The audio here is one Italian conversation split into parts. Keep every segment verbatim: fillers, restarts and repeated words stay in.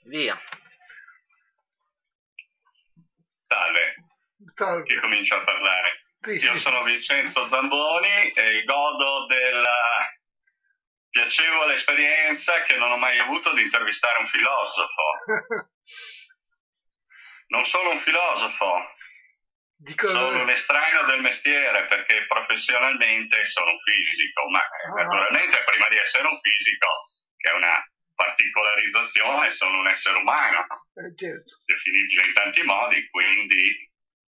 Via. Salve. Salve. Chi comincia a parlare? Sì, Io sì. sono Vincenzo Zamboni e godo della piacevole esperienza che non ho mai avuto di intervistare un filosofo. Non sono un filosofo, Di cosa... sono un estraneo del mestiere perché professionalmente sono un fisico, ma Ah. naturalmente prima di essere un fisico, che è una particolarizzazione, sono un essere umano, Eh, certo. definibile in tanti modi, quindi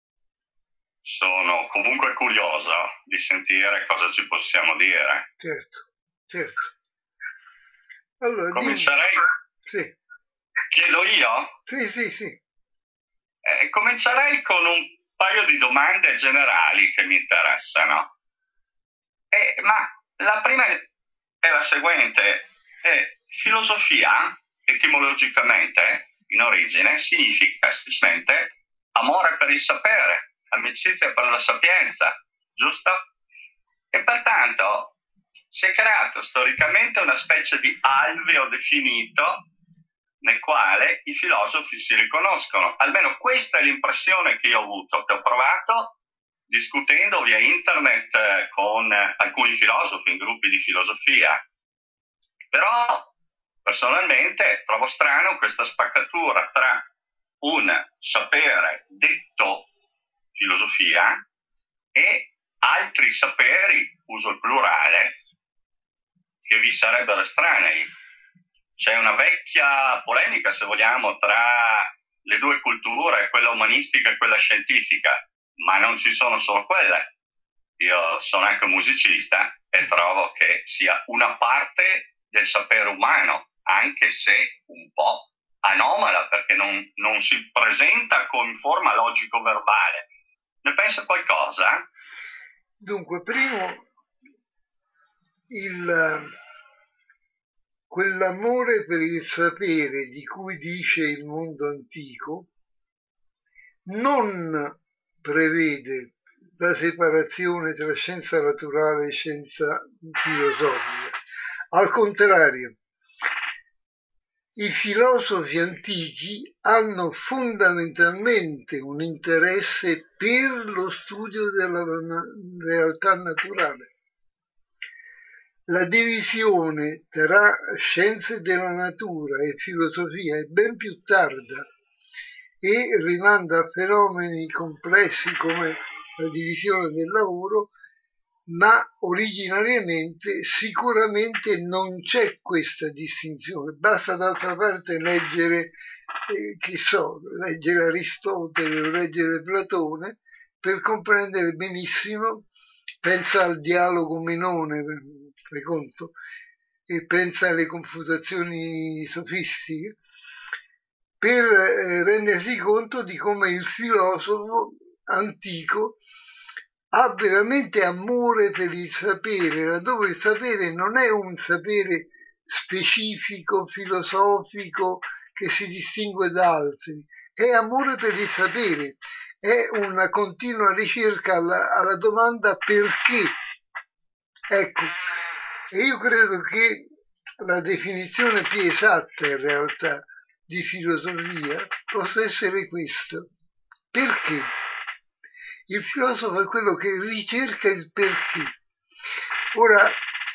sono comunque curioso di sentire cosa ci possiamo dire. Certo, certo. Allora, Comincerei... dimmi... Sì. Chiedo io? Sì, sì, sì. Eh, comincerei con un paio di domande generali che mi interessano. Eh, ma la prima è la seguente. Eh, filosofia, etimologicamente, in origine, significa semplicemente amore per il sapere, amicizia per la sapienza, giusto? E pertanto si è creato storicamente una specie di alveo definito nel quale i filosofi si riconoscono. Almeno questa è l'impressione che io ho avuto, che ho provato discutendo via internet eh, con alcuni filosofi in gruppi di filosofia. Però personalmente trovo strano questa spaccatura tra un sapere detto filosofia e altri saperi, uso il plurale, che vi sarebbero estranei. C'è una vecchia polemica, se vogliamo, tra le due culture, quella umanistica e quella scientifica, ma non ci sono solo quelle. Io sono anche musicista e trovo che sia una parte del sapere umano, anche se un po' anomala, perché non, non si presenta con forma logico-verbale. Ne pensa qualcosa? Dunque, primo, il, quell'amore per il sapere di cui dice il mondo antico non prevede la separazione tra scienza naturale e scienza filosofica. Al contrario, i filosofi antichi hanno fondamentalmente un interesse per lo studio della realtà naturale. La divisione tra scienze della natura e filosofia è ben più tarda e rimanda a fenomeni complessi come la divisione del lavoro, ma originariamente sicuramente non c'è questa distinzione. Basta d'altra parte leggere, eh, che so, leggere Aristotele o leggere Platone per comprendere benissimo. Pensa al dialogo Menone, fai conto, e pensa alle confutazioni sofistiche, per eh, rendersi conto di come il filosofo antico ha veramente amore per il sapere, laddove il sapere non è un sapere specifico, filosofico, che si distingue da altri, è amore per il sapere, è una continua ricerca alla, alla domanda perché. Ecco, e io credo che la definizione più esatta in realtà di filosofia possa essere questo. Perché? Il filosofo è quello che ricerca il perché. Ora,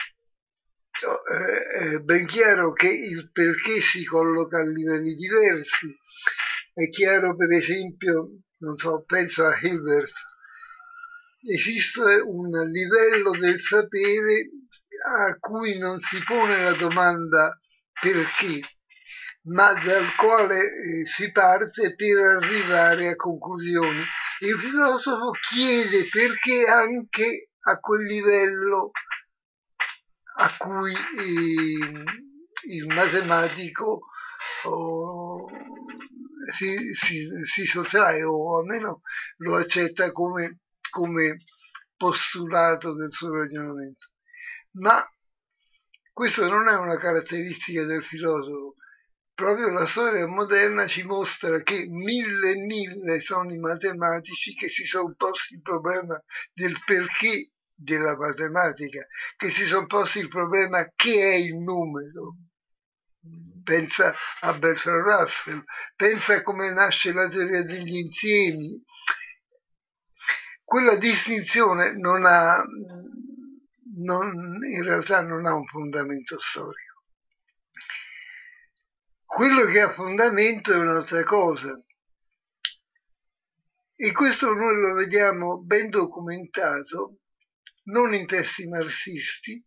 è ben chiaro che il perché si colloca a livelli diversi. È chiaro, per esempio, non so, penso a Hilbert, esiste un livello del sapere a cui non si pone la domanda perché, ma dal quale eh, si parte per arrivare a conclusioni. Il filosofo chiede perché anche a quel livello a cui eh, il matematico oh, si, si, si sottrae, o almeno lo accetta come, come postulato del suo ragionamento. Ma questo non è una caratteristica del filosofo. Proprio la storia moderna ci mostra che mille e mille sono i matematici che si sono posti il problema del perché della matematica, che si sono posti il problema che è il numero. pensa a Bertrand Russell, pensa a come nasce la teoria degli insiemi. Quella distinzione non ha, non, in realtà non ha un fondamento storico. Quello che ha fondamento è un'altra cosa. E questo noi lo vediamo ben documentato, non in testi marxisti,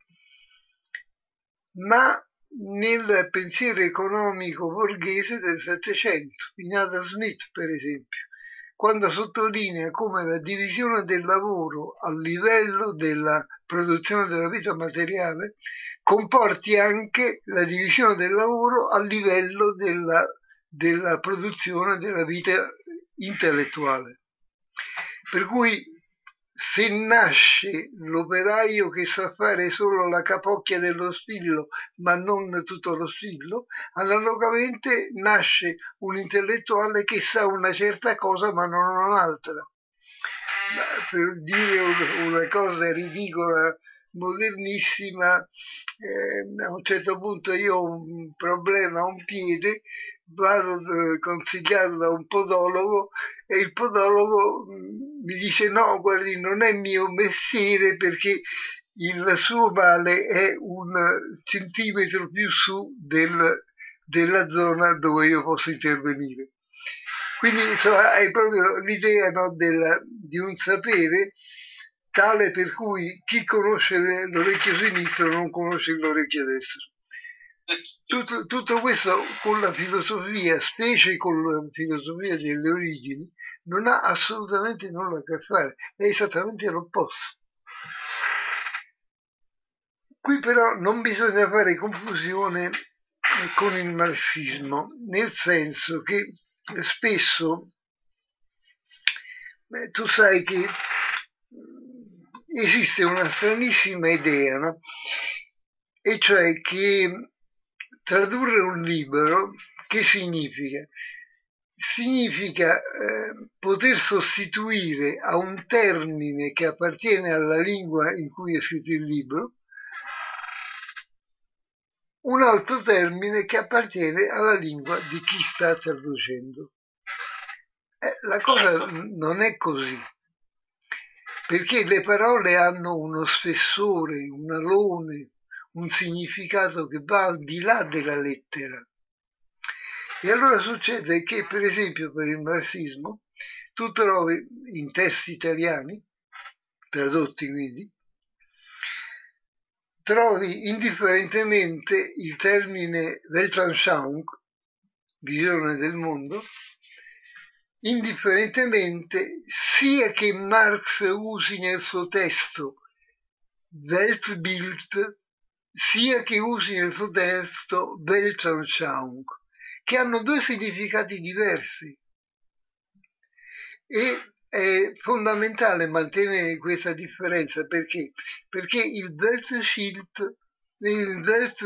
ma nel pensiero economico borghese del Settecento, in Adam Smith per esempio, quando sottolinea come la divisione del lavoro a livello della produzione della vita materiale comporti anche la divisione del lavoro a livello della, della produzione della vita intellettuale. Per cui se nasce l'operaio che sa fare solo la capocchia dello spillo ma non tutto lo spillo, analogamente nasce un intellettuale che sa una certa cosa ma non un'altra. Per dire una cosa ridicola, modernissima, eh, a un certo punto io ho un problema a un piede, vado consigliato da un podologo e il podologo mi dice no, guardi, non è mio mestiere perché il suo male è un centimetro più su del, della zona dove io posso intervenire. Quindi insomma, hai proprio l'idea, no, del, di un sapere tale per cui chi conosce l'orecchio sinistro non conosce l'orecchio destro. Tutto, tutto questo con la filosofia, specie con la filosofia delle origini, non ha assolutamente nulla a che fare, è esattamente l'opposto. Qui però non bisogna fare confusione con il marxismo, nel senso che spesso beh, tu sai che esiste una stranissima idea, no? E cioè che tradurre un libro, che significa? Significa eh, poter sostituire a un termine che appartiene alla lingua in cui è scritto il libro un altro termine che appartiene alla lingua di chi sta traducendo. Eh, la cosa non è così, perché le parole hanno uno spessore, un alone, un significato che va al di là della lettera. E allora succede che, per esempio, per il marxismo, tu trovi in testi italiani, tradotti quindi, trovi indifferentemente il termine Weltanschauung, visione del mondo, indifferentemente sia che Marx usi nel suo testo Weltbild, sia che usi nel suo testo Weltanschauung, che hanno due significati diversi. E è fondamentale mantenere questa differenza perché? Perché il Weltschild, il Welt,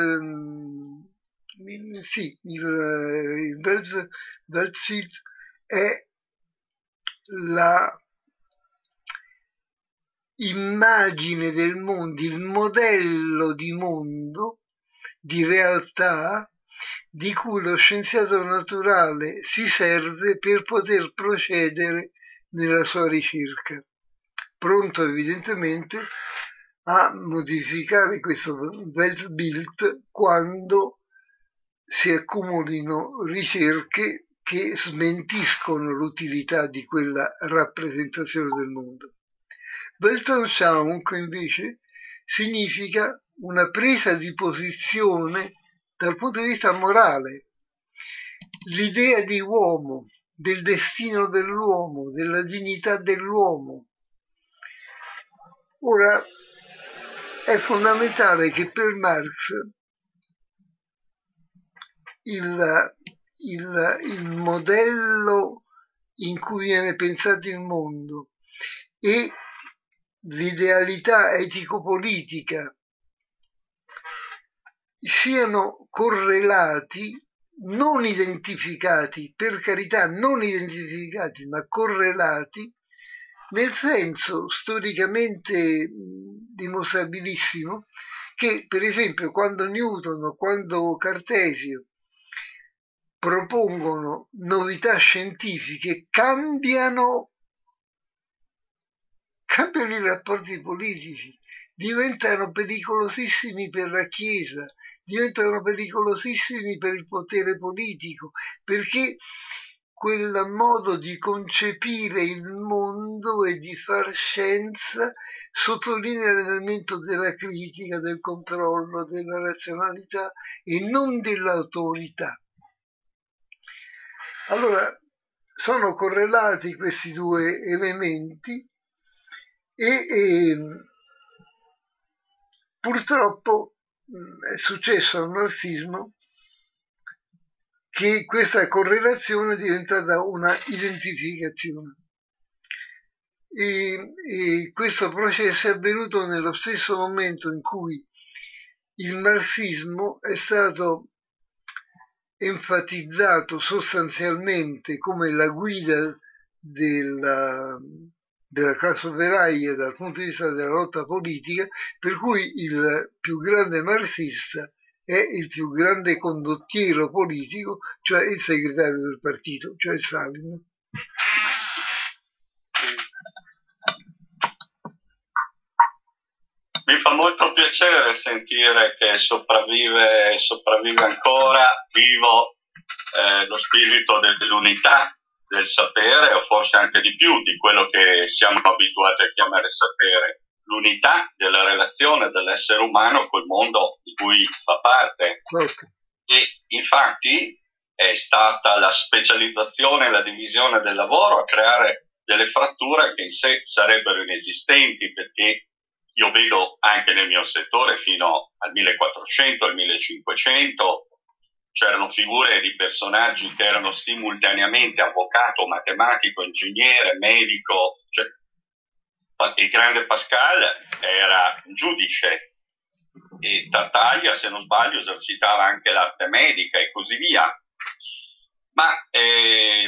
il, sì, il, il Welt, Weltschild è la immagine del mondo, il modello di mondo, di realtà di cui lo scienziato naturale si serve per poter procedere nella sua ricerca, pronto evidentemente a modificare questo Weltbild quando si accumulino ricerche che smentiscono l'utilità di quella rappresentazione del mondo. Weltanschauung invece significa una presa di posizione dal punto di vista morale, l'idea di uomo, del destino dell'uomo, della dignità dell'uomo. Ora, è fondamentale che per Marx il, il, il modello in cui viene pensato il mondo e l'idealità etico-politica siano correlati, non identificati, per carità, non identificati, ma correlati, nel senso storicamente dimostrabilissimo che per esempio quando Newton o quando Cartesio propongono novità scientifiche cambiano, cambiano i rapporti politici, diventano pericolosissimi per la Chiesa, diventano pericolosissimi per il potere politico, perché quel modo di concepire il mondo e di far scienza sottolinea l'elemento della critica, del controllo, della razionalità e non dell'autorità. Allora, sono correlati questi due elementi e, e purtroppo è successo al marxismo che questa correlazione è diventata una identificazione. E, e questo processo è avvenuto nello stesso momento in cui il marxismo è stato enfatizzato sostanzialmente come la guida della, della classe operaia dal punto di vista della lotta politica, per cui il più grande marxista è il più grande condottiero politico, cioè il segretario del partito, cioè Stalin. Mi fa molto piacere sentire che sopravvive, sopravvive ancora vivo eh, lo spirito dell'unità, del sapere, o forse anche di più di quello che siamo abituati a chiamare sapere, l'unità della relazione dell'essere umano col mondo di cui fa parte. Certo. E infatti è stata la specializzazione e la divisione del lavoro a creare delle fratture che in sé sarebbero inesistenti, perché io vedo anche nel mio settore fino al millequattrocento, al millecinquecento, c'erano figure di personaggi che erano simultaneamente avvocato, matematico, ingegnere, medico, cioè il grande Pascal era giudice e Tartaglia, se non sbaglio, esercitava anche l'arte medica e così via. Ma eh,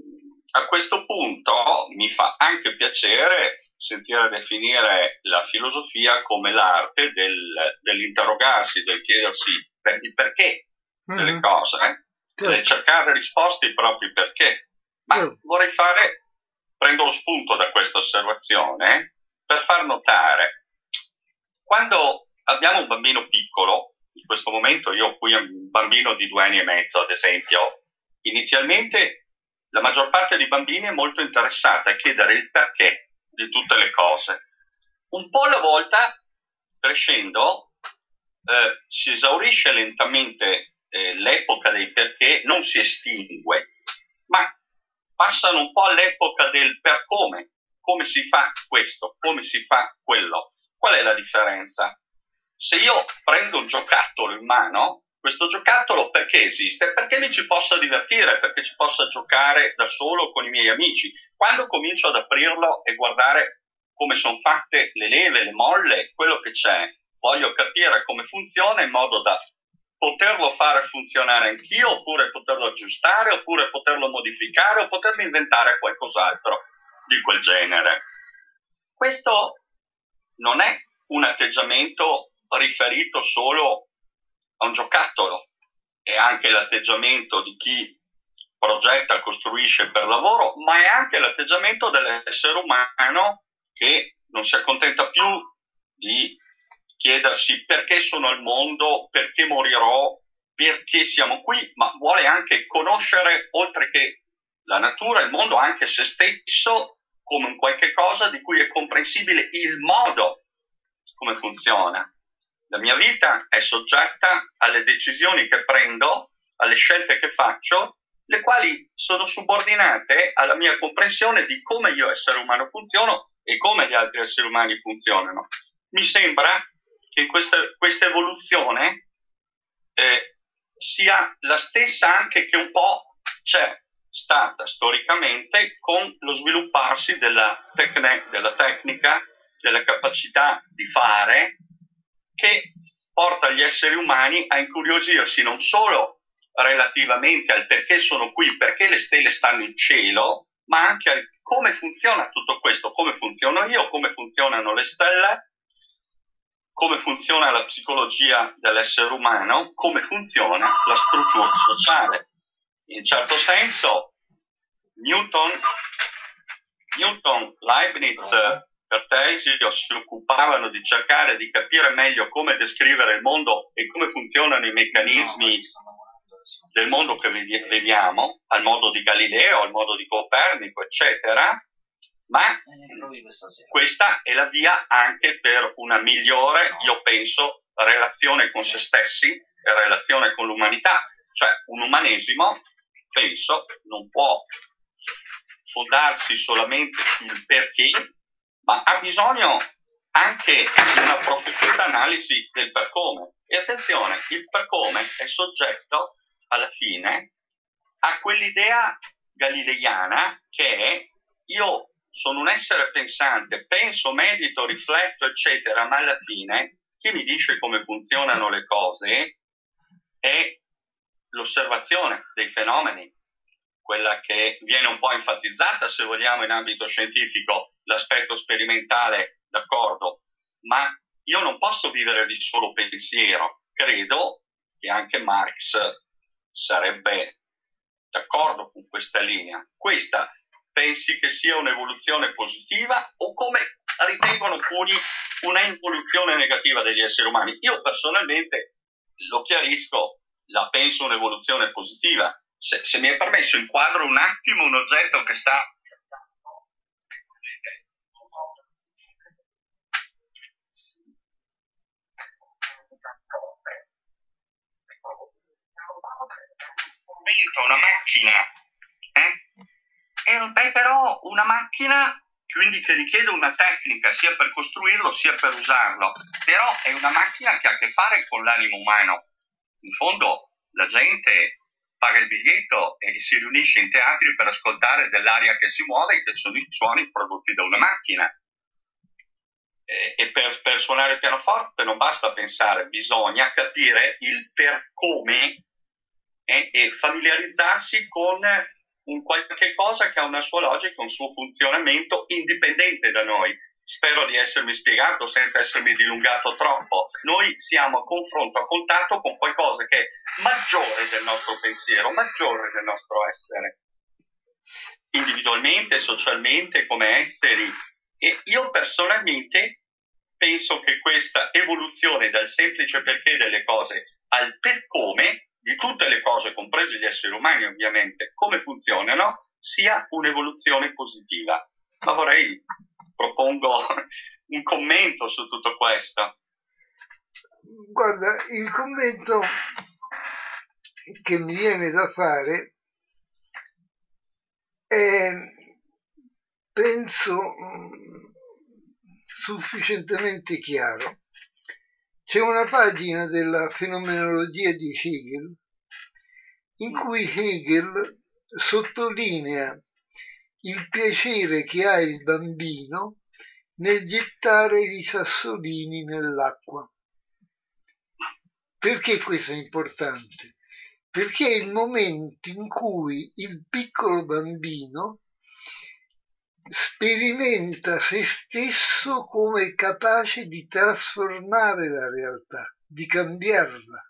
a questo punto mi fa anche piacere sentire definire la filosofia come l'arte del, dell'interrogarsi, del chiedersi per, il perché mm-hmm. delle cose, eh? Certo. Del cercare risposte ai propri perché. Ma certo. vorrei fare, prendo lo spunto da questa osservazione per far notare, quando abbiamo un bambino piccolo, in questo momento io ho qui un bambino di due anni e mezzo ad esempio, inizialmente la maggior parte dei bambini è molto interessata a chiedere il perché di tutte le cose. Un po' alla volta, crescendo, eh, si esaurisce lentamente eh, l'epoca dei perché, non si estingue, ma passano un po' all'epoca del per come, come si fa questo, come si fa quello. Qual è la differenza? Se io prendo un giocattolo in mano, questo giocattolo perché esiste? Perché mi ci possa divertire, perché ci possa giocare da solo con i miei amici. Quando comincio ad aprirlo e guardare come sono fatte le leve, le molle, quello che c'è, voglio capire come funziona in modo da poterlo fare funzionare anch'io, oppure poterlo aggiustare, oppure poterlo modificare, o potermi inventare qualcos'altro di quel genere. Questo non è un atteggiamento riferito solo a un giocattolo, è anche l'atteggiamento di chi progetta, costruisce per lavoro, ma è anche l'atteggiamento dell'essere umano che non si accontenta più di chiedersi perché sono al mondo, perché morirò, perché siamo qui, ma vuole anche conoscere, oltre che la natura, il mondo, anche se stesso, come un qualche cosa di cui è comprensibile il modo come funziona. La mia vita è soggetta alle decisioni che prendo, alle scelte che faccio, le quali sono subordinate alla mia comprensione di come io essere umano funziono e come gli altri esseri umani funzionano. Mi sembra che questa, questa evoluzione eh, sia la stessa anche che un po' c'è stata storicamente con lo svilupparsi della, tecne, della tecnica, della capacità di fare, che porta gli esseri umani a incuriosirsi non solo relativamente al perché sono qui, perché le stelle stanno in cielo, ma anche a come funziona tutto questo, come funziono io, come funzionano le stelle, come funziona la psicologia dell'essere umano, come funziona la struttura sociale. In un certo senso, Newton, Newton Leibniz, Cartesio si occupavano di cercare di capire meglio come descrivere il mondo e come funzionano i meccanismi del mondo che vediamo, al modo di Galileo, al modo di Copernico, eccetera, ma questa è la via anche per una migliore, io penso, relazione con se stessi e relazione con l'umanità. Cioè un umanesimo, penso, non può fondarsi solamente sul perché, ma ha bisogno anche di una profonda analisi del per come. E attenzione, il per come è soggetto alla fine a quell'idea galileiana che è: io sono un essere pensante, penso, medito, rifletto, eccetera, ma alla fine chi mi dice come funzionano le cose è l'osservazione dei fenomeni, quella che viene un po' enfatizzata, se vogliamo, in ambito scientifico, l'aspetto sperimentale, d'accordo, ma io non posso vivere di solo pensiero. Credo che anche Marx sarebbe d'accordo con questa linea. Questa pensi che sia un'evoluzione positiva o, come ritengono alcuni, una involuzione negativa degli esseri umani? Io personalmente, lo chiarisco, la penso un'evoluzione positiva. Se, se mi è permesso, inquadro un attimo un oggetto che sta... una macchina, eh? È però una macchina quindi che richiede una tecnica sia per costruirlo sia per usarlo, però è una macchina che ha a che fare con l'animo umano. In fondo la gente paga il biglietto e si riunisce in teatri per ascoltare dell'aria che si muove, che sono i suoni prodotti da una macchina. E, e per, per suonare il pianoforte non basta pensare, bisogna capire il per come e, e familiarizzarsi con un qualche cosa che ha una sua logica, un suo funzionamento indipendente da noi. Spero di essermi spiegato senza essermi dilungato troppo. Noi siamo a confronto, a contatto con qualcosa che è maggiore del nostro pensiero, maggiore del nostro essere, individualmente, socialmente, come esseri. E io personalmente penso che questa evoluzione dal semplice perché delle cose al per come, di tutte le cose, compresi gli esseri umani ovviamente, come funzionano, sia un'evoluzione positiva. Ma vorrei, propongo un commento su tutto questo. Guarda, il commento che mi viene da fare è, penso, sufficientemente chiaro. C'è una pagina della fenomenologia di Hegel in cui Hegel sottolinea il piacere che ha il bambino nel gettare i sassolini nell'acqua. Perché questo è importante? Perché è il momento in cui il piccolo bambino sperimenta se stesso come capace di trasformare la realtà, di cambiarla.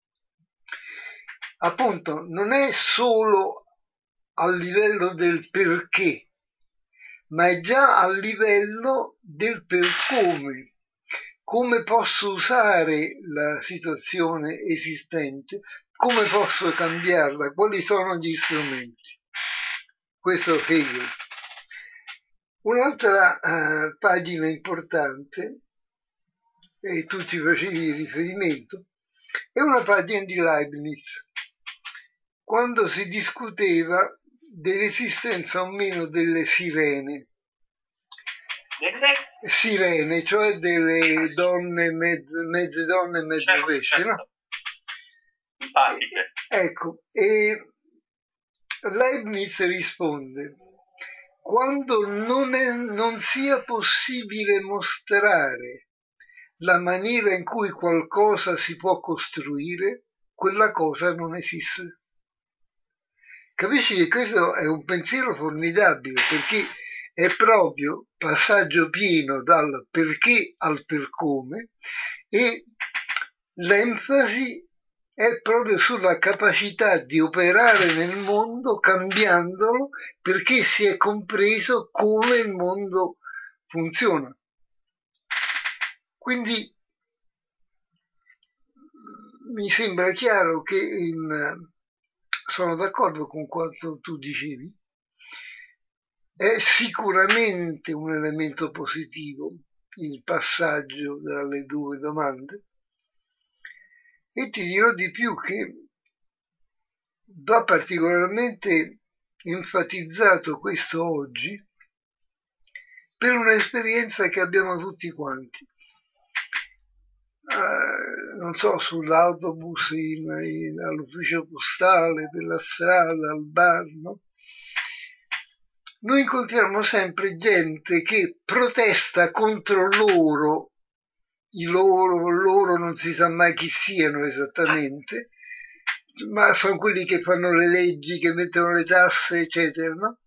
Appunto, non è solo a livello del perché, ma è già a livello del per come. Come posso usare la situazione esistente, come posso cambiarla, quali sono gli strumenti. Questo è Hegel. Un'altra uh, pagina importante, e tu ci facevi riferimento, è una pagina di Leibniz, quando si discuteva dell'esistenza o meno delle sirene. Delle? Sirene, cioè delle donne, mezze, mezze donne e mezze certo, bestie, certo. no? Simpatiche. Ecco, e Leibniz risponde: quando non, è, non sia possibile mostrare la maniera in cui qualcosa si può costruire, quella cosa non esiste. Capisci che questo è un pensiero formidabile, perché è proprio passaggio pieno dal perché al per come, e l'enfasi è proprio sulla capacità di operare nel mondo cambiandolo, perché si è compreso come il mondo funziona. Quindi mi sembra chiaro che in, sono d'accordo con quanto tu dicevi, è sicuramente un elemento positivo il passaggio dalle due domande, e ti dirò di più che va particolarmente enfatizzato questo oggi per un'esperienza che abbiamo tutti quanti. Uh, non so, sull'autobus, in, in, all'ufficio postale, per la strada, al bar, no? Noi incontriamo sempre gente che protesta contro loro, i loro, loro non si sa mai chi siano esattamente, ma sono quelli che fanno le leggi, che mettono le tasse, eccetera, no?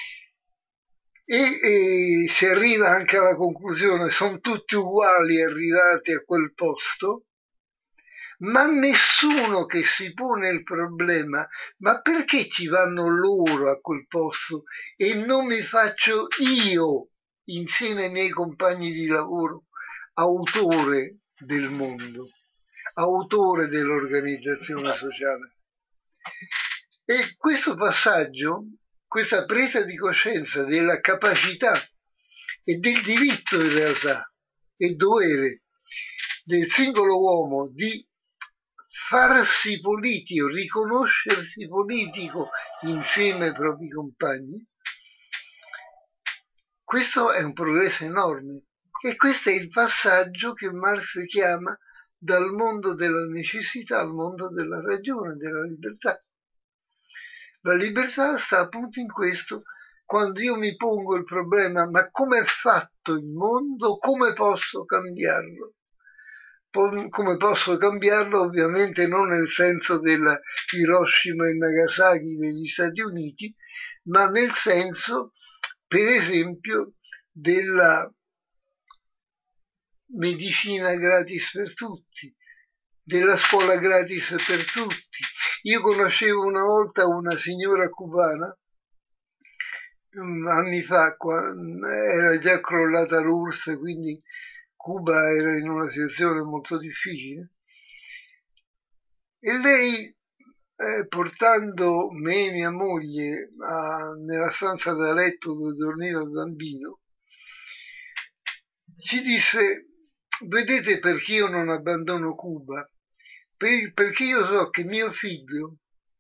E, e si arriva anche alla conclusione, sono tutti uguali arrivati a quel posto, ma nessuno che si pone il problema, ma perché ci vanno loro a quel posto e non mi faccio io, insieme ai miei compagni di lavoro, autore del mondo, autore dell'organizzazione sociale. E questo passaggio, questa presa di coscienza della capacità e del diritto in realtà e dovere del singolo uomo di farsi politico, riconoscersi politico insieme ai propri compagni, questo è un progresso enorme, e questo è il passaggio che Marx chiama dal mondo della necessità al mondo della ragione, della libertà. La libertà sta appunto in questo, quando io mi pongo il problema, ma come è fatto il mondo, come posso cambiarlo? Come posso cambiarlo? Ovviamente non nel senso della Hiroshima e Nagasaki degli Stati Uniti, ma nel senso, per esempio, della medicina gratis per tutti, della scuola gratis per tutti. Io conoscevo una volta una signora cubana, anni fa, era già crollata l'U R S S, quindi Cuba era in una situazione molto difficile, e lei, eh, portando me e mia moglie a, nella stanza da letto dove dormiva il bambino, ci disse: vedete perché io non abbandono Cuba? Per, perché io so che mio figlio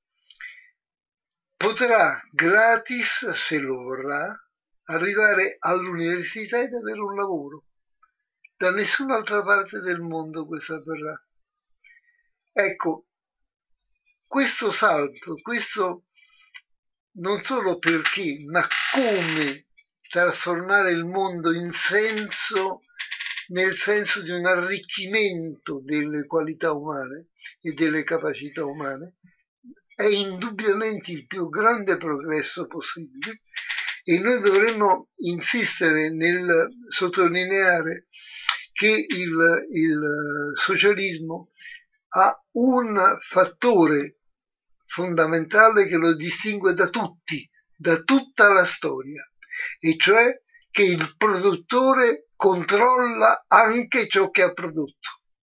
potrà gratis, se lo vorrà, arrivare all'università ed avere un lavoro. Da nessun'altra parte del mondo questo avverrà. Ecco, questo salto, questo non solo perché, ma come trasformare il mondo in senso, nel senso di un arricchimento delle qualità umane e delle capacità umane, è indubbiamente il più grande progresso possibile, e noi dovremmo insistere nel sottolineare che il, il socialismo ha un fattore fondamentale che lo distingue da tutti, da tutta la storia, e cioè che il produttore controlla anche ciò che ha prodotto.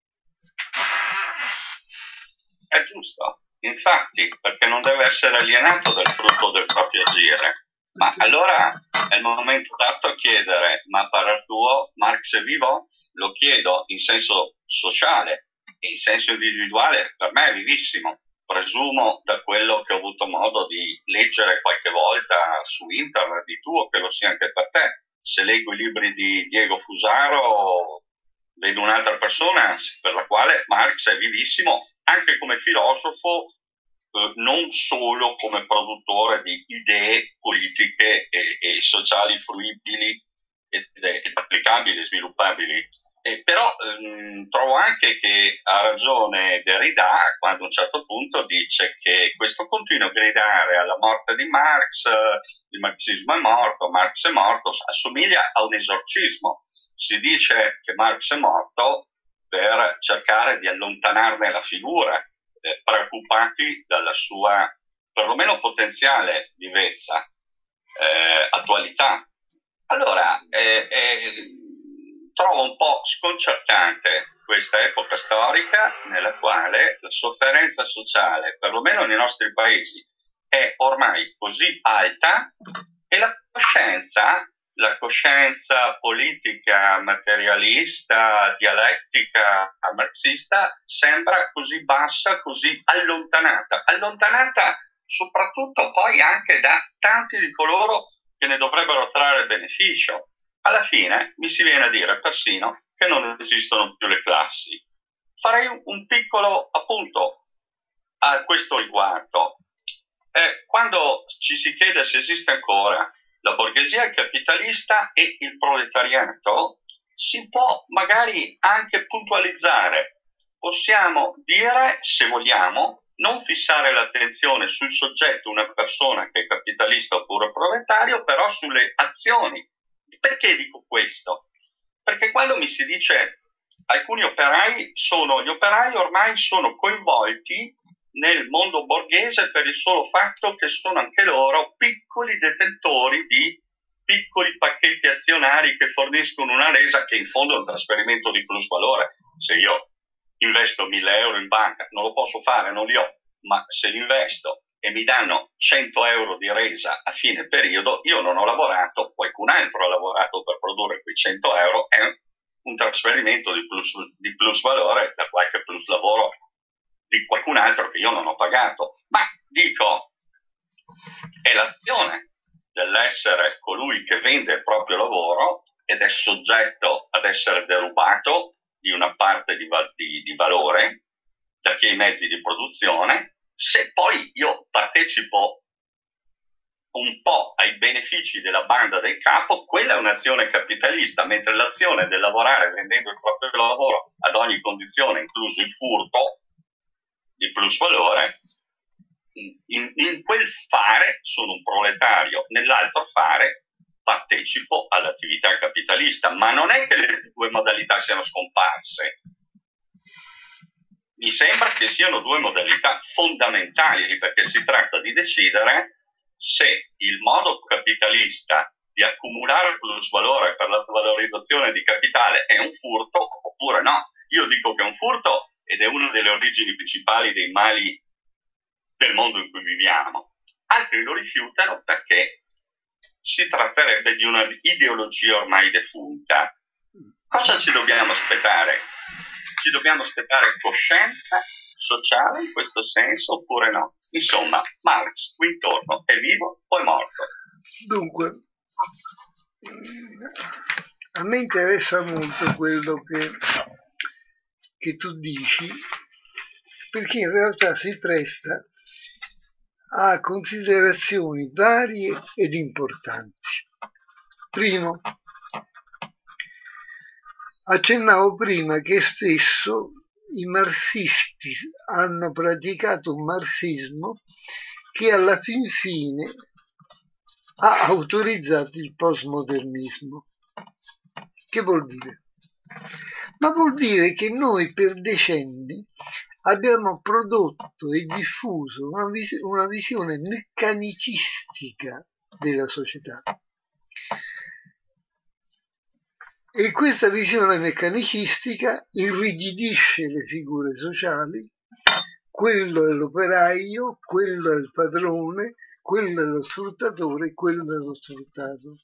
È giusto, infatti, perché non deve essere alienato dal frutto del proprio agire. Ma allora è il momento dato a chiedere: ma per tuo Marx è vivo? Lo chiedo in senso sociale, e in senso individuale per me è vivissimo. Presumo, da quello che ho avuto modo di leggere qualche volta su internet di tuo, che lo sia anche per te. Se leggo i libri di Diego Fusaro, vedo un'altra persona per la quale Marx è vivissimo, anche come filosofo, eh, non solo come produttore di idee politiche e, e sociali fruibili ed, ed applicabili, sviluppabili. Eh, però ehm, trovo anche che ha ragione Derrida quando a un certo punto dice che questo continuo gridare alla morte di Marx, eh, il marxismo è morto, Marx è morto, assomiglia a un esorcismo. Si dice che Marx è morto per cercare di allontanarne la figura, eh, preoccupati dalla sua perlomeno potenziale vivezza, eh, attualità. Allora, eh, eh, trovo un po' sconcertante questa epoca storica nella quale la sofferenza sociale, perlomeno nei nostri paesi, è ormai così alta e la coscienza, la coscienza politica, materialista, dialettica, marxista, sembra così bassa, così allontanata. Allontanata soprattutto poi anche da tanti di coloro che ne dovrebbero trarre beneficio. Alla fine mi si viene a dire persino che non esistono più le classi. Farei un piccolo appunto a questo riguardo. Eh, quando ci si chiede se esiste ancora la borghesia capitalista e il proletariato, si può magari anche puntualizzare. Possiamo dire, se vogliamo, non fissare l'attenzione sul soggetto, una persona che è capitalista oppure proletario, però sulle azioni. Perché dico questo? Perché quando mi si dice alcuni operai sono, gli operai ormai sono coinvolti nel mondo borghese per il solo fatto che sono anche loro piccoli detentori di piccoli pacchetti azionari che forniscono una resa che in fondo è un trasferimento di plusvalore. Se io investo mille euro in banca, non lo posso fare, non li ho, ma se li investo e mi danno cento euro di resa a fine periodo, io non ho lavorato, qualcun altro ha lavorato per produrre quei cento euro, è un trasferimento di plus, di plus valore da qualche plus lavoro di qualcun altro che io non ho pagato. Ma dico, è l'azione dell'essere colui che vende il proprio lavoro ed è soggetto ad essere derubato di una parte di, val- di, di valore da chi ha i mezzi di produzione. Se poi io partecipo un po' ai benefici della banda del capo, quella è un'azione capitalista, mentre l'azione del lavorare vendendo il proprio lavoro ad ogni condizione, incluso il furto di plus valore, in, in quel fare sono un proletario, nell'altro fare partecipo all'attività capitalista, ma non è che le due modalità siano scomparse. Mi sembra che siano due modalità fondamentali, perché si tratta di decidere se il modo capitalista di accumulare plusvalore per la valorizzazione di capitale è un furto oppure no. Io dico che è un furto ed è una delle origini principali dei mali del mondo in cui viviamo. Altri lo rifiutano perché si tratterebbe di una ideologia ormai defunta. Cosa ci dobbiamo aspettare? Ci dobbiamo aspettare coscienza sociale in questo senso oppure no? Insomma, Marx qui intorno è vivo o è morto? Dunque, a me interessa molto quello che, che tu dici, perché in realtà si presta a considerazioni varie ed importanti. Primo, accennavo prima che spesso i marxisti hanno praticato un marxismo che alla fin fine ha autorizzato il postmodernismo. Che vuol dire? Ma vuol dire che noi per decenni abbiamo prodotto e diffuso una, vis- una visione meccanicistica della società. E questa visione meccanicistica irrigidisce le figure sociali, quello è l'operaio, quello è il padrone, quello è lo sfruttatore, quello è lo sfruttato.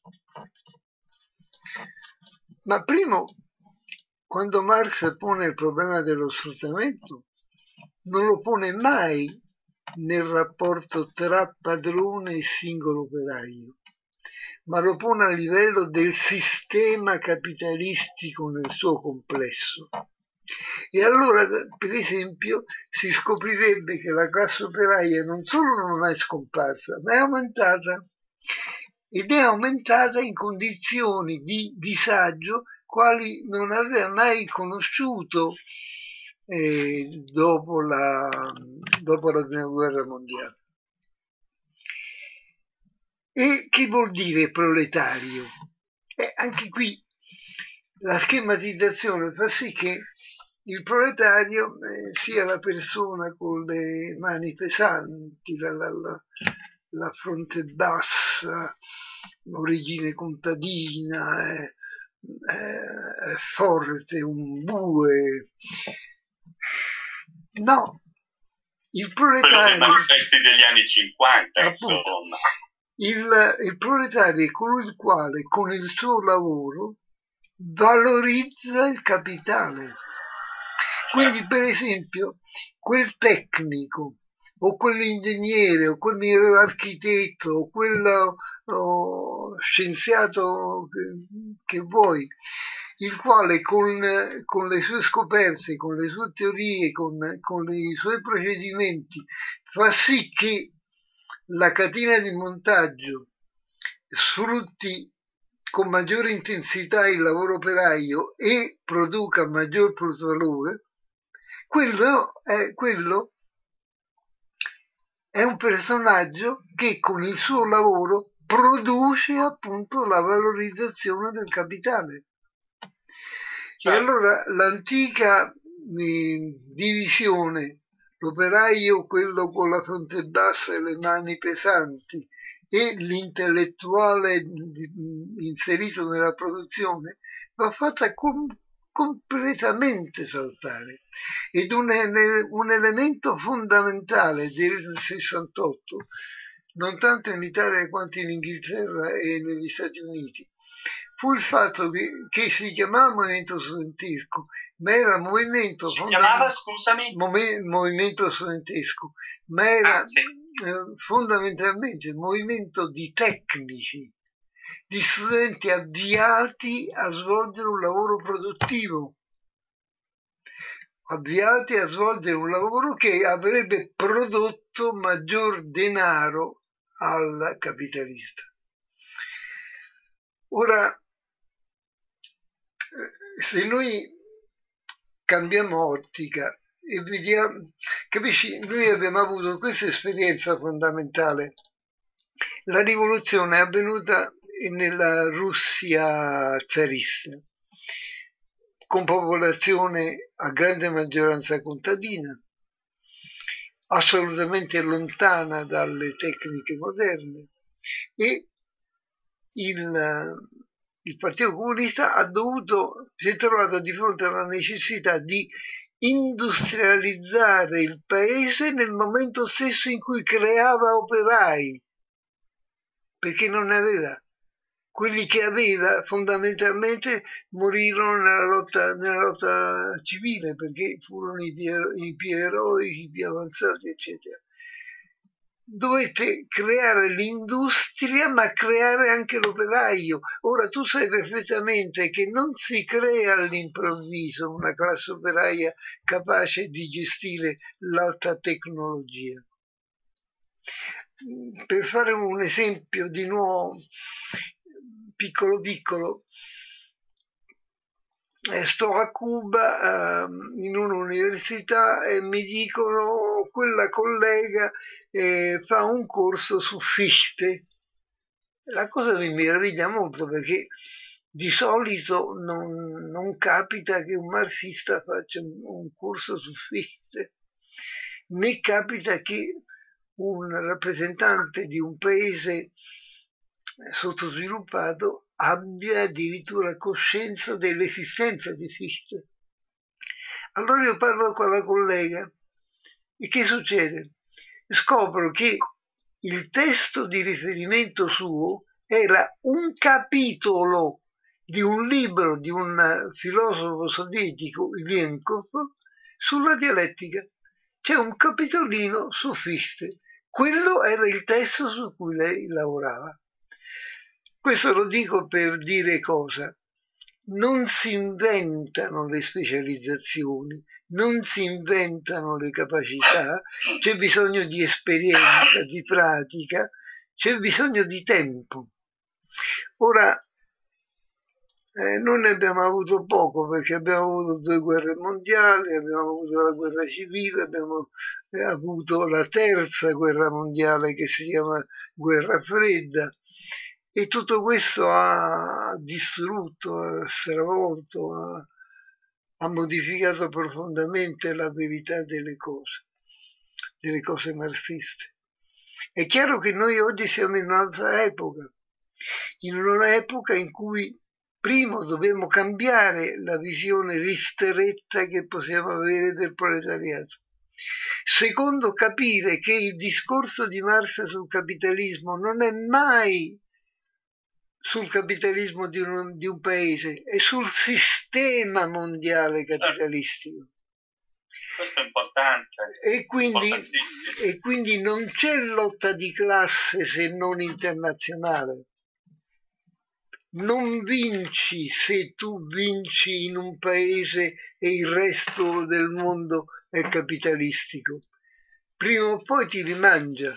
Ma primo, quando Marx pone il problema dello sfruttamento, non lo pone mai nel rapporto tra padrone e singolo operaio, ma lo pone a livello del sistema capitalistico nel suo complesso. E allora, per esempio, si scoprirebbe che la classe operaia non solo non è scomparsa, ma è aumentata. Ed è aumentata in condizioni di disagio quali non aveva mai conosciuto eh, dopo, la, dopo la prima guerra mondiale. E che vuol dire proletario? Eh, anche qui la schematizzazione fa sì che il proletario eh, sia la persona con le mani pesanti, la, la, la, la fronte bassa, l'origine contadina, eh, eh, forte, un bue. No, il proletario... Quello dei manifesti degli anni cinquanta, appunto, insomma. Il, il proletario è colui il quale con il suo lavoro valorizza il capitale. Quindi, per esempio, quel tecnico o quell'ingegnere o quell'architetto o quel oh, scienziato che, che vuoi, il quale con, con le sue scoperte, con le sue teorie, con, con i suoi procedimenti fa sì che la catena di montaggio sfrutti con maggiore intensità il lavoro operaio e produca maggior plusvalore, quello è, quello è un personaggio che con il suo lavoro produce appunto la valorizzazione del capitale. E allora l'antica eh, divisione, l'operaio, quello con la fronte bassa e le mani pesanti, e l'intellettuale inserito nella produzione, va fatta com- completamente saltare. Ed un, un elemento fondamentale del sessantotto, non tanto in Italia quanto in Inghilterra e negli Stati Uniti, fu il fatto che, che si chiamava movimento studentesco, ma era movimento si chiamava, scusami? Move, movimento studentesco, ma era ah, sì. eh, fondamentalmente movimento di tecnici, di studenti avviati a svolgere un lavoro produttivo, avviati a svolgere un lavoro che avrebbe prodotto maggior denaro al capitalista. Ora, se noi cambiamo ottica e vediamo, capisci, noi abbiamo avuto questa esperienza fondamentale. La rivoluzione è avvenuta nella Russia zarista, con popolazione a grande maggioranza contadina, assolutamente lontana dalle tecniche moderne, e il, il Partito Comunista ha dovuto, si è trovato di fronte alla necessità di industrializzare il paese nel momento stesso in cui creava operai, perché non ne aveva. Quelli che aveva fondamentalmente morirono nella lotta, nella lotta civile, perché furono i più, i più eroici, i più avanzati, eccetera. Dovete creare l'industria, ma creare anche l'operaio. Ora tu sai perfettamente che non si crea all'improvviso una classe operaia capace di gestire l'alta tecnologia. Per fare un esempio di nuovo piccolo piccolo, sto a Cuba eh, in un'università e mi dicono quella collega eh, fa un corso su Fichte. La cosa mi meraviglia molto perché di solito non, non capita che un marxista faccia un, un corso su Fichte, né capita che un rappresentante di un paese sottosviluppato abbia addirittura coscienza dell'esistenza di Fichte. Allora io parlo con la collega e che succede? Scopro che il testo di riferimento suo era un capitolo di un libro di un filosofo sovietico, Ilienkov, sulla dialettica. C'è un capitolino su Fichte. Quello era il testo su cui lei lavorava. Questo lo dico per dire cosa? Non si inventano le specializzazioni, non si inventano le capacità, c'è bisogno di esperienza, di pratica, c'è bisogno di tempo. Ora, Eh, noi ne abbiamo avuto poco perché abbiamo avuto due guerre mondiali, abbiamo avuto la guerra civile, abbiamo eh, avuto la terza guerra mondiale che si chiama guerra fredda e tutto questo ha distrutto, ha stravolto, ha, ha modificato profondamente la verità delle cose, delle cose marxiste. È chiaro che noi oggi siamo in un'altra epoca, in un'epoca in cui primo dobbiamo cambiare la visione ristretta che possiamo avere del proletariato. Secondo, capire che il discorso di Marx sul capitalismo non è mai sul capitalismo di un, di un paese, è sul sistema mondiale capitalistico. Questo è importante. E quindi, e quindi non c'è lotta di classe se non internazionale. Non vinci se tu vinci in un paese e il resto del mondo è capitalistico. Prima o poi ti rimangia.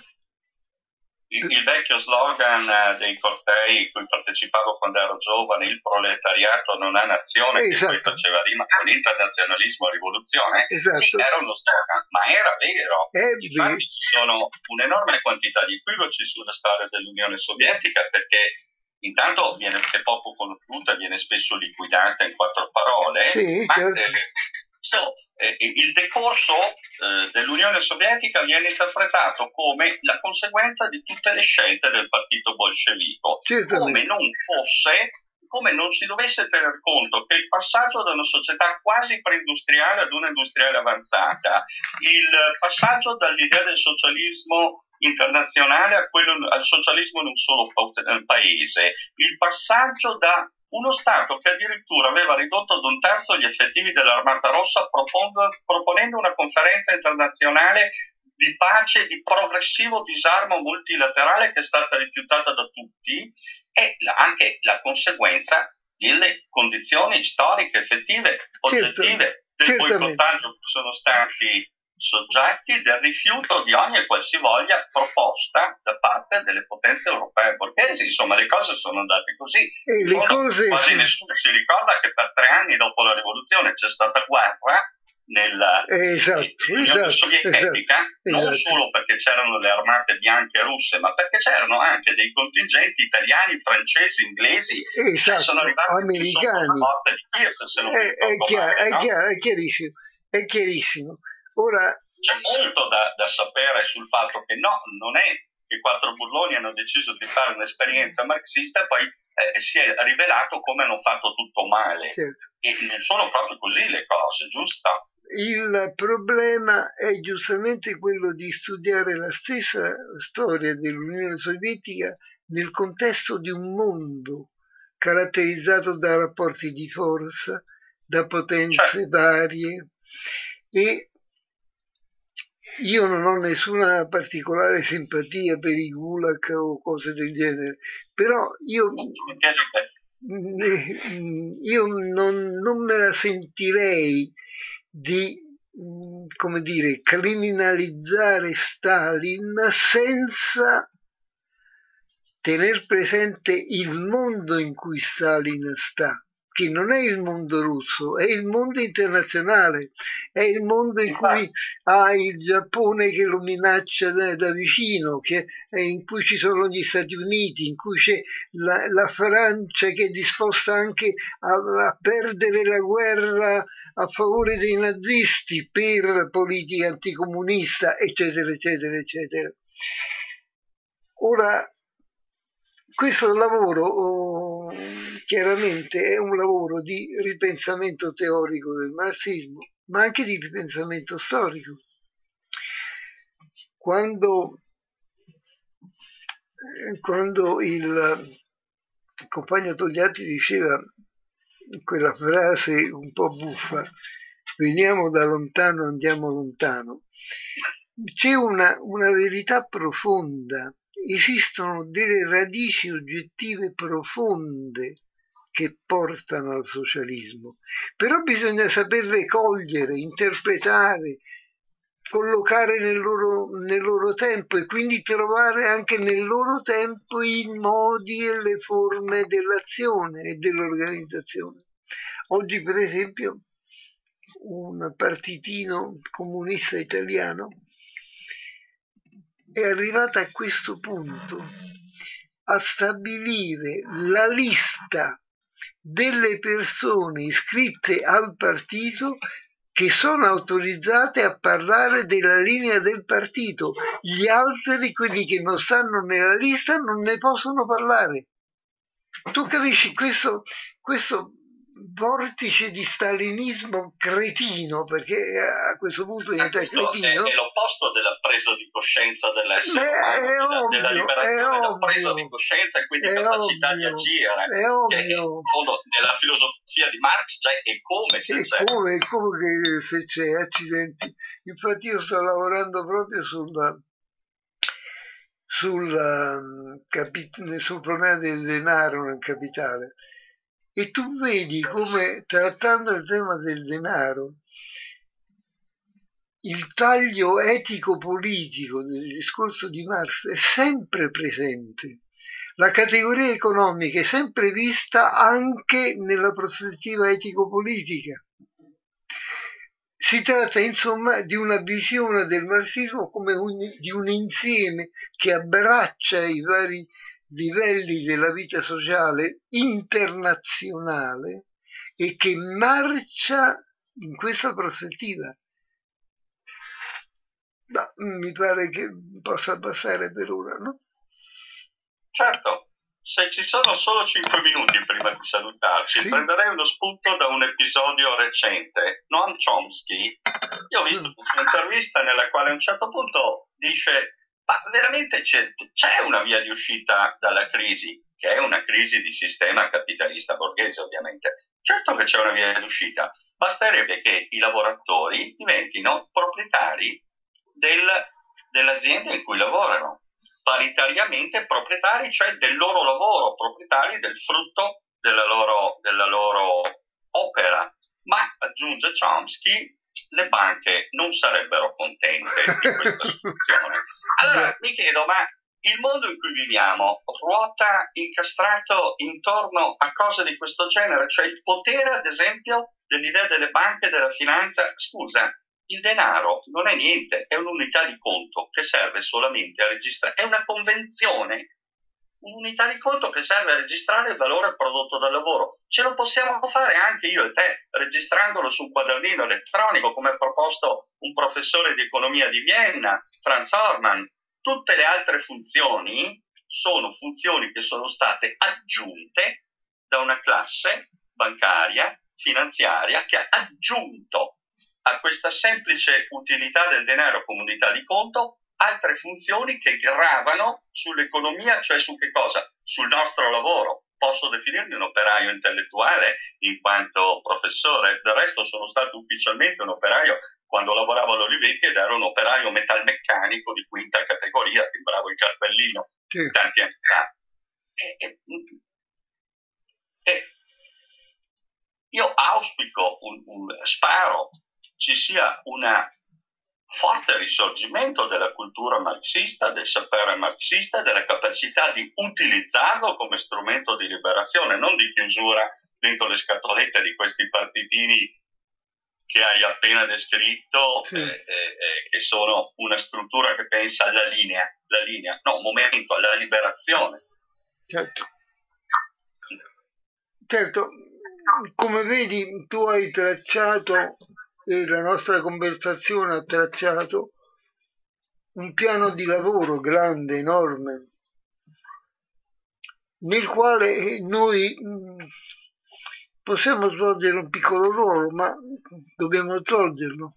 Il, il vecchio slogan dei cortei cui partecipavo quando ero giovane, il proletariato non ha nazione, esatto. Che poi faceva rima con internazionalismo e rivoluzione, esatto. Sì, era uno slogan, ma era vero. È Infatti vero. Ci sono un'enorme quantità di equivoci sulla storia dell'Unione Sovietica, perché intanto viene è poco conosciuta, viene spesso liquidata in quattro parole, sì, ma certo. eh, so, eh, il decorso eh, dell'Unione Sovietica viene interpretato come la conseguenza di tutte le scelte del partito bolscevico, come non fosse, come non si dovesse tener conto che il passaggio da una società quasi preindustriale ad una industriale avanzata, il passaggio dall'idea del socialismo internazionale a quello, al socialismo in un solo paese, il passaggio da uno Stato che addirittura aveva ridotto ad un terzo gli effettivi dell'Armata Rossa proponendo una conferenza internazionale di pace, di progressivo disarmo multilaterale che è stata rifiutata da tutti, e anche la conseguenza delle condizioni storiche effettive, oggettive, del boicottaggio che sono stati soggetti del rifiuto di ogni e qualsivoglia proposta da parte delle potenze europee borghesi. Insomma, le cose sono andate così. E le fondo, cose... Quasi nessuno si ricorda che per tre anni dopo la rivoluzione c'è stata guerra nella esatto, Unione esatto, Sovietica, esatto, non esatto. solo perché c'erano le armate bianche russe, ma perché c'erano anche dei contingenti italiani, francesi, inglesi, esatto, che sono arrivati americani. Sotto la morte di Kiev, se non è, è, chiaro, male, è, no? chiaro, è chiarissimo, è chiarissimo. Ora, c'è molto da, da sapere sul fatto che no, non è che i quattro burloni hanno deciso di fare un'esperienza marxista e poi eh, si è rivelato come hanno fatto tutto male. Certo. E non sono proprio così le cose, giusto? Il problema è giustamente quello di studiare la stessa storia dell'Unione Sovietica nel contesto di un mondo caratterizzato da rapporti di forza, da potenze certo. varie, e io non ho nessuna particolare simpatia per i gulag o cose del genere, però io, io non, non me la sentirei di, come dire, criminalizzare Stalin senza tener presente il mondo in cui Stalin sta, che non è il mondo russo, è il mondo internazionale, è il mondo in cui ha il Giappone che lo minaccia da, da vicino, che, in cui ci sono gli Stati Uniti, in cui c'è la, la Francia che è disposta anche a, a perdere la guerra a favore dei nazisti per politica anticomunista, eccetera, eccetera, eccetera. Ora, questo lavoro oh, chiaramente è un lavoro di ripensamento teorico del marxismo, ma anche di ripensamento storico. Quando, quando il compagno Togliatti diceva quella frase un po' buffa, veniamo da lontano, andiamo lontano, c'è una, una verità profonda. Esistono delle radici oggettive profonde che portano al socialismo, però bisogna saperle cogliere, interpretare, collocare nel loro, nel loro tempo e quindi trovare anche nel loro tempo i modi e le forme dell'azione e dell'organizzazione. Oggi, per esempio, un partitino comunista italiano è arrivato a questo punto, a stabilire la lista delle persone iscritte al partito che sono autorizzate a parlare della linea del partito. Gli altri, quelli che non stanno nella lista, non ne possono parlare. Tu capisci questo, questo vortice di stalinismo cretino, perché a questo punto diventa cretino. È, è l'opposto della presa di coscienza dell'essere umano, della, ovvio, della liberazione della presa di coscienza e quindi capacità ovvio, di agire. È ovvio. Che in fondo nella filosofia di Marx c'è e come se c'è. E come, come che se c'è, accidenti. Infatti io sto lavorando proprio sulla, sulla, sul problema del denaro nel capitale. E tu vedi come, trattando il tema del denaro, il taglio etico-politico del discorso di Marx è sempre presente. La categoria economica è sempre vista anche nella prospettiva etico-politica. Si tratta insomma di una visione del marxismo come un, di un insieme che abbraccia i vari livelli della vita sociale internazionale e che marcia in questa prospettiva. Ma mi pare che possa passare per ora, no? Certo, se ci sono solo cinque minuti prima di salutarci, sì, prenderei uno spunto da un episodio recente. Noam Chomsky, io ho visto una sua intervista nella quale a un certo punto dice: ma veramente c'è, c'è una via di uscita dalla crisi, che è una crisi di sistema capitalista borghese ovviamente. Certo che c'è una via di uscita, basterebbe che i lavoratori diventino proprietari del, dell'azienda in cui lavorano, paritariamente proprietari, cioè del loro lavoro, proprietari del frutto della loro, della loro opera. Ma, aggiunge Chomsky, le banche non sarebbero contente di questa soluzione. Allora mi chiedo, ma il mondo in cui viviamo ruota incastrato intorno a cose di questo genere? Cioè il potere, ad esempio, dell'idea delle banche, della finanza? Scusa, il denaro non è niente, è un'unità di conto che serve solamente a registrare, è una convenzione, un'unità di conto che serve a registrare il valore prodotto dal lavoro. Ce lo possiamo fare anche io e te, registrandolo su un quadernino elettronico, come ha proposto un professore di economia di Vienna, Franz Hormann. Tutte le altre funzioni sono funzioni che sono state aggiunte da una classe bancaria, finanziaria, che ha aggiunto a questa semplice utilità del denaro come unità di conto altre funzioni che gravano sull'economia, cioè su che cosa? Sul nostro lavoro. Posso definirmi un operaio intellettuale in quanto professore, del resto sono stato ufficialmente un operaio quando lavoravo all'Olivetti ed ero un operaio metalmeccanico di quinta categoria, timbravo il cartellino sì. tanti anni fa. E, e, e io auspico, un, un, spero ci sia un forte risorgimento della cultura marxista, del sapere marxista, della capacità di utilizzarlo come strumento di liberazione, non di chiusura dentro le scatolette di questi partitini che hai appena descritto, sì. eh, eh, che sono una struttura che pensa alla linea, la linea, no, momento, alla liberazione. Certo. Certo, come vedi tu hai tracciato e la nostra conversazione ha tracciato un piano di lavoro grande, enorme, nel quale noi possiamo svolgere un piccolo ruolo, ma dobbiamo svolgerlo.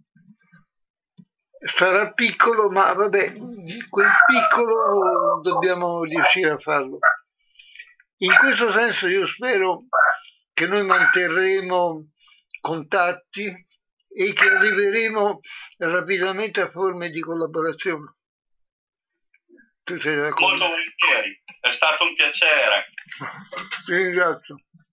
Sarà piccolo, ma vabbè, quel piccolo dobbiamo riuscire a farlo. In questo senso io spero che noi manterremo contatti e che arriveremo rapidamente a forme di collaborazione. Tu sei d'accordo? Molto volentieri, è stato un piacere. Ti ringrazio.